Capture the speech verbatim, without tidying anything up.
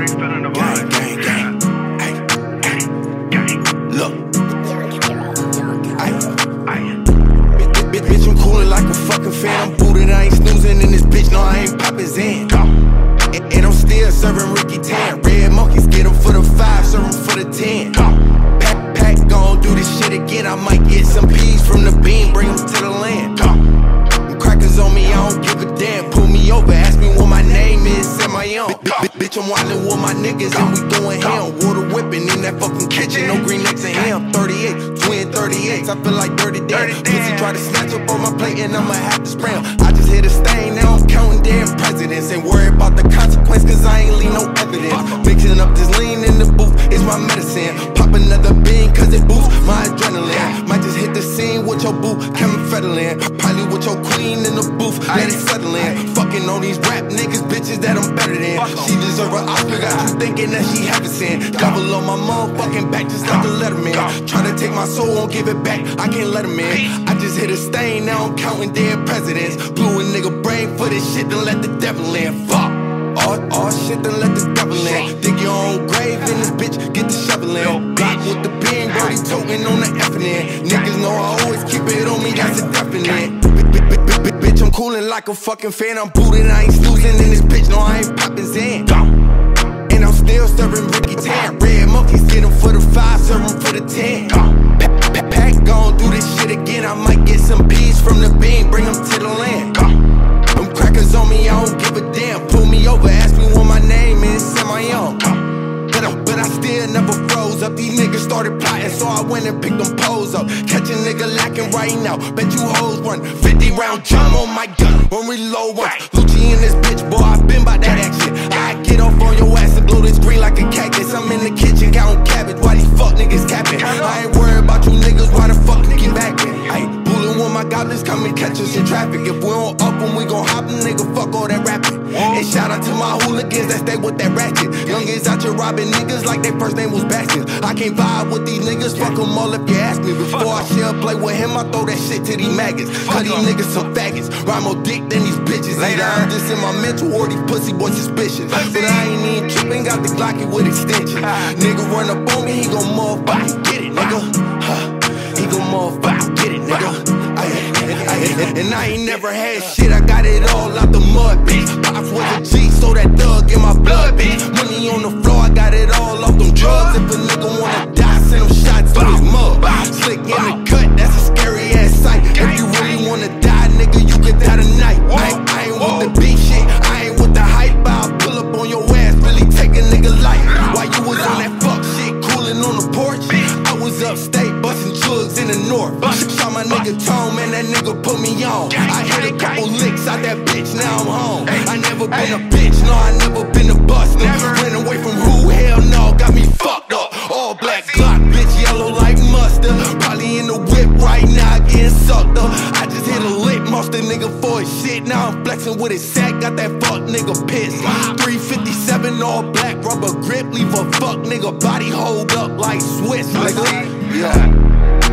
Gang, gang, gang. Ay, ay, look. Ay, ay. Bitch, bitch, bitch, I'm coolin' like a fucking fan. I'm booted, I ain't snoozing in this bitch. No, I ain't poppin' Zen. And, and I'm still serving Ricky Tan. Red monkeys, get 'em for the five, serve 'em for the ten. Pack, pack, gon' do this shit again. I might get some peas from the bean, bring 'em to the land. Them crackers on me, I don't give a damn. Pull me over, ask me what my name is, say my own. Bitch, I'm wildin' with my niggas and we doing ham. Water whipping in that fucking kitchen, no green eggs and ham. thirty-eight, twin thirty-eights, I feel like dirty damn. Pussy try to snatch up on my plate and I'ma have to spray 'em. I just hit a stain, now I'm counting damn presidents. Ain't worried about the consequence, cause I ain't leave no evidence. Mixing up this lean in the booth is my medicine. Pop another bean cause it boosts my adrenaline. Might just hit the scene with your boo, Kevin Federline. Probably with your queen in the booth, let it settle in. Fucking on these rap niggas, bitches that I'm better than. She deserve an Oscar, got you thinking that she haven't seen. Gobble on my motherfucking back just like the Letterman. Tryna take my soul, won't give it back, I can't let him in. I just hit a stain, now I'm counting dead presidents. Blew a nigga brain for this shit, then let the devil in. Fuck, all, all shit, then let the devil in. Dig your own grave in this bitch, get the shovel in. Block with the bean, Brody toting on the effing end. Niggas know I always keep it on me, that's a definite. Bitch, I'm coolin' like a fucking fan. I'm booted, I ain't snoozing in this bitch. No, I ain't poppin' Zen. And I'm still serving Ricky Tan. Red monkeys, get 'em for the five, serve 'em for the ten. Pack, pack, gon' do this shit again. I might get some peas from the bean, bring 'em to the land. Them crackers on me, I don't give a damn. Pull me over, ask me what my name is, say my own. But I, but I still never froze up. These niggas started plotting, so I went and picked them poles up. Catch a nigga lacking right now, bet you hoes run. fifty round drum on my gun, when reload once. Lucci in this bitch, boy, I been by that action. I get off on your ass and blow this green like a cactus. I'm in the kitchen counting cabbage, why these fuck niggas capping? I ain't worried about you niggas, why the fuck you keep backing? Ayy, bullin' when my goblins come and catch us in traffic. If we don't up them, we gon' hop them, nigga, fuck all that rapping. And shout out to my hooligans that stay with that ratchet. Youngins out here robbing niggas like their first name was Bastion. I can't vibe with these niggas, fuck them all if you ask me. Before I share play with him, I throw that shit to these maggots. Cause these niggas some faggots, rhyme more dick than these bitches. Either I'm just in my mental or these pussy boys suspicious. But I ain't even tripping, got the Glocky with extension. Nigga run up on me, he gon' motherfucking get it, nigga. Huh. He gon' motherfucking get it, nigga. And I ain't never had shit, I got it all out the mud, bitch. Pops was a G, so that thug in my blood, bitch. Money on the floor, I got it all off them drugs. If a nigga wanna die, send him shots to his mug. Slick in the cut, that's a scary ass sight. If you really wanna die, nigga, you can die tonight. I ain't, I ain't with the beat shit, I ain't with the hype. I'll pull up on your ass, really take a nigga life. While you was on that fuck shit, coolin' on the porch, I was upstate, bustin' jugs in the north. Shot my nigga Tone, man, that nigga put me on. I hit a couple licks out that bitch, now I'm home. I never been a bitch, no, I never been a buster. Ran away from who, hell no, got me fucked up. All black Glock, bitch, yellow like mustard. Probably in the whip right now, getting sucked up. I just hit a lick, monster nigga for his shit. Now I'm flexing with his sack, got that fuck nigga pissed. three fifty-seven, all black, rubber grip, leave a fuck nigga body hold up like Swiss, nigga. Yeah.